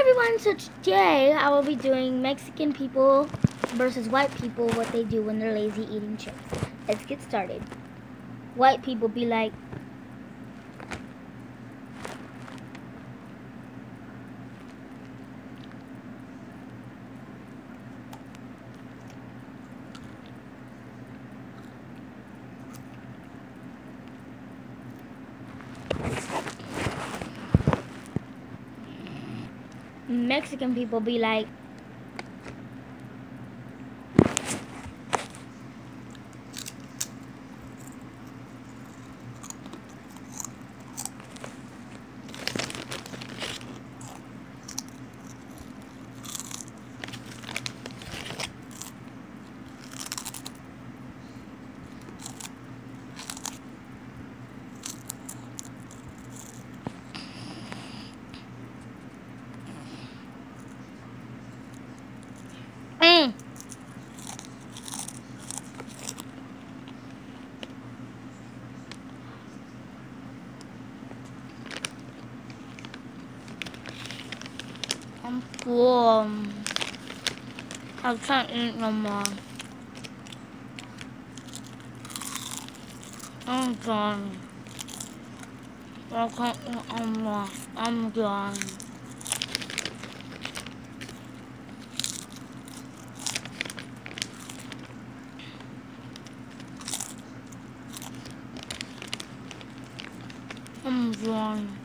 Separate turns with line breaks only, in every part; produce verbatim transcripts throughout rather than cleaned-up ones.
everyone, so today I will be doing Mexican people versus white people, what they do when they're lazy eating chips. Let's get started. White people be like, Mexican people be like, mm. I'm full. I can't eat no more. I'm done. I can't eat no more. I'm done. I'm done.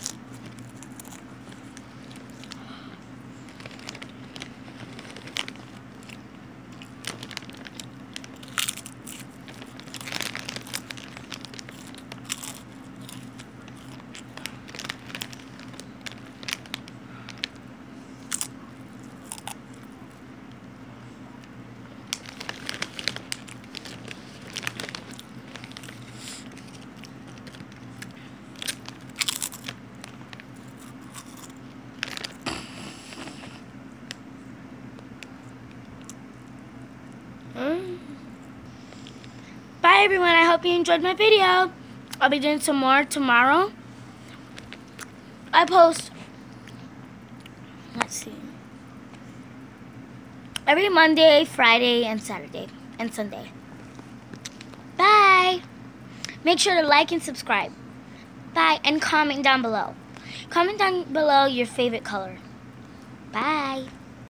Bye everyone, I hope you enjoyed my video. I'll be doing some more tomorrow. I post, let's see, every Monday, Friday, and Saturday, and Sunday. Bye. Make sure to like and subscribe. Bye, and comment down below. Comment down below your favorite color. Bye.